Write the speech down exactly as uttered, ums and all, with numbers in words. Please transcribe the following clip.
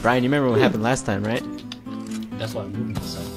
Brian, you remember what happened last time, right? That's why I'm moving this side.